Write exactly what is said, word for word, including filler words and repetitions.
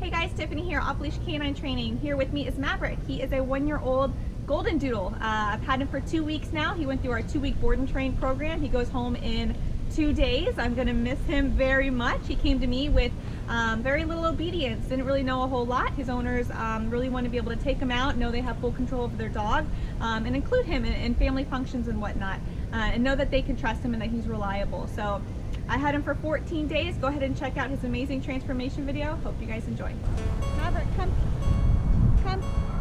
Hey guys, Tiffany here, Off Leash K nine Training. Here with me is Maverick. He is a one-year-old Goldendoodle. Uh, I've had him for two weeks now. He went through our two-week board and train program. He goes home in two days. I'm gonna miss him very much. He came to me with um, very little obedience, didn't really know a whole lot. His owners um, really want to be able to take him out, know they have full control over their dog, um, and include him in, in family functions and whatnot, uh, and know that they can trust him and that he's reliable. So I had him for fourteen days. Go ahead and check out his amazing transformation video. Hope you guys enjoy. Maverick, come, come.